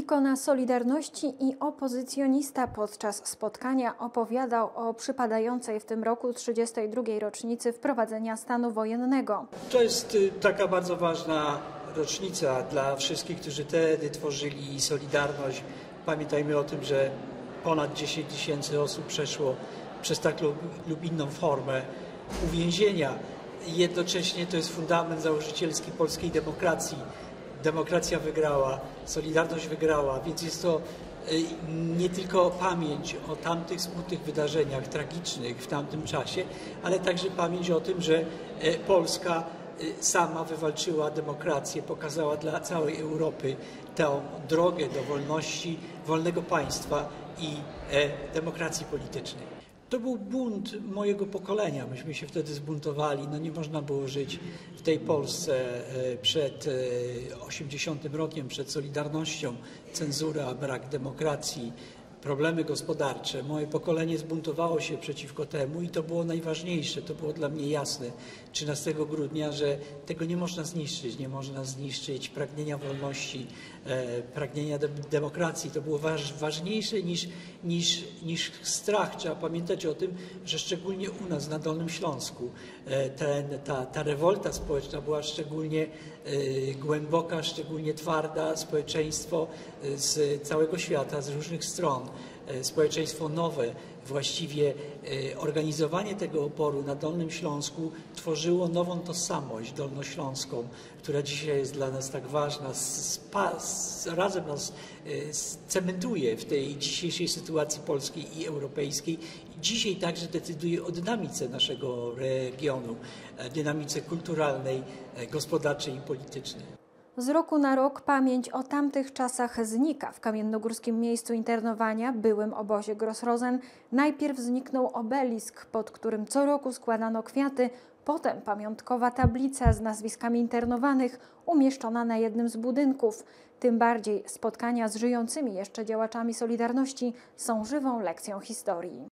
Ikona Solidarności i opozycjonista podczas spotkania opowiadał o przypadającej w tym roku 32. rocznicy wprowadzenia stanu wojennego. To jest taka bardzo ważna rocznica dla wszystkich, którzy wtedy tworzyli Solidarność. Pamiętajmy o tym, że ponad 10 tysięcy osób przeszło przez taką lub inną formę uwięzienia. Jednocześnie to jest fundament założycielski polskiej demokracji. Demokracja wygrała, Solidarność wygrała, więc jest to nie tylko pamięć o tamtych smutnych wydarzeniach tragicznych w tamtym czasie, ale także pamięć o tym, że Polska sama wywalczyła demokrację, pokazała dla całej Europy tę drogę do wolności, wolnego państwa i demokracji politycznej. To był bunt mojego pokolenia. Myśmy się wtedy zbuntowali. No nie można było żyć w tej Polsce przed 80 rokiem, przed Solidarnością. Cenzura, brak demokracji, problemy gospodarcze. Moje pokolenie zbuntowało się przeciwko temu i to było najważniejsze. To było dla mnie jasne 13 grudnia, że tego nie można zniszczyć. Nie można zniszczyć pragnienia wolności, pragnienia demokracji. To było ważniejsze niż strach. Trzeba pamiętać o tym, że szczególnie u nas na Dolnym Śląsku ta rewolta społeczna była szczególnie głęboka, szczególnie twarda. Społeczeństwo z całego świata, z różnych stron, społeczeństwo nowe, właściwie organizowanie tego oporu na Dolnym Śląsku tworzyło nową tożsamość dolnośląską, która dzisiaj jest dla nas tak ważna, razem nas cementuje w tej dzisiejszej sytuacji polskiej i europejskiej. Dzisiaj także decyduje o dynamice naszego regionu, dynamice kulturalnej, gospodarczej i politycznej. Z roku na rok pamięć o tamtych czasach znika. W kamiennogórskim miejscu internowania, byłym obozie Grossrosen, najpierw zniknął obelisk, pod którym co roku składano kwiaty, potem pamiątkowa tablica z nazwiskami internowanych umieszczona na jednym z budynków. Tym bardziej spotkania z żyjącymi jeszcze działaczami Solidarności są żywą lekcją historii.